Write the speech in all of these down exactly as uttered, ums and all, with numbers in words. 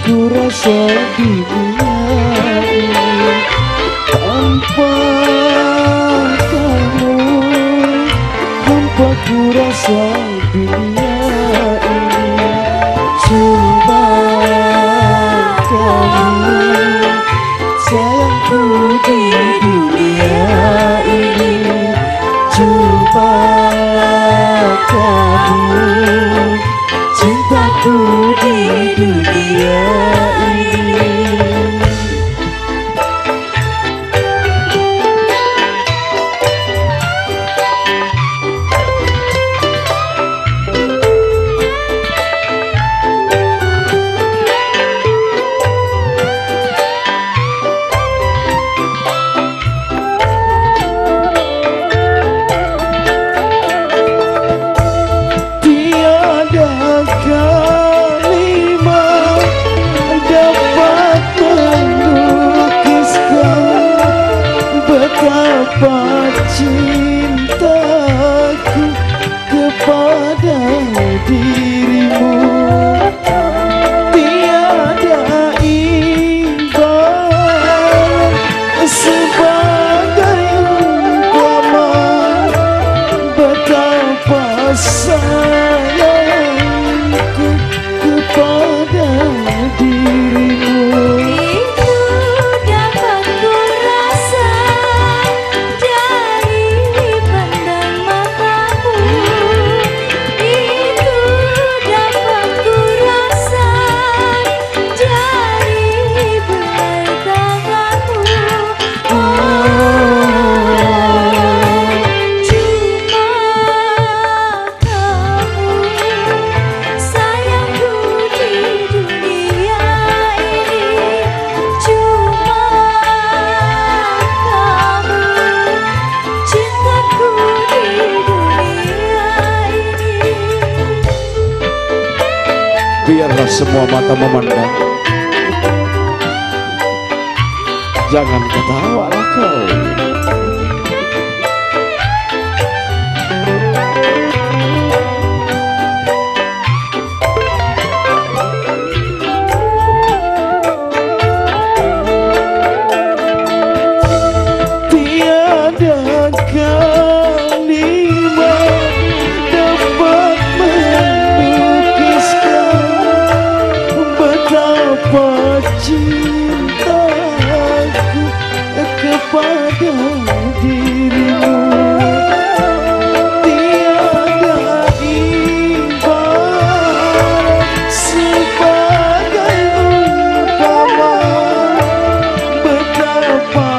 ku rasa di dunia ini tanpa kamu, tanpa ku rasa dunia ini cuma kamu sayangku di dunia ini, cuma kamu cintaku di dunia ini. Betapa cintaku kepada dirimu, tiada ibarat sebagai umpama betapa sayangku kepada dirimu. Biarlah semua mata memandang, jangan ketawalah kau. Tiada kalimat dapat betapa cintaku kepada dirimu, tiada ibarat sebagai umpama betapa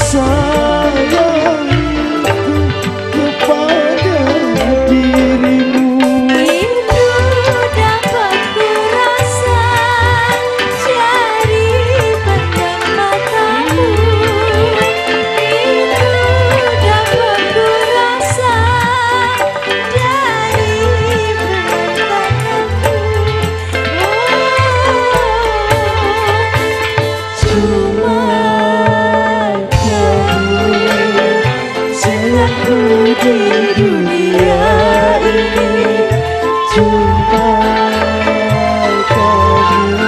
sayangku kepada dirimu. Di dunia ini cuma kamu,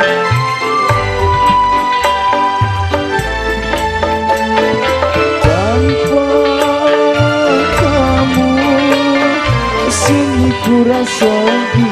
tanpa kamu sini ku rasa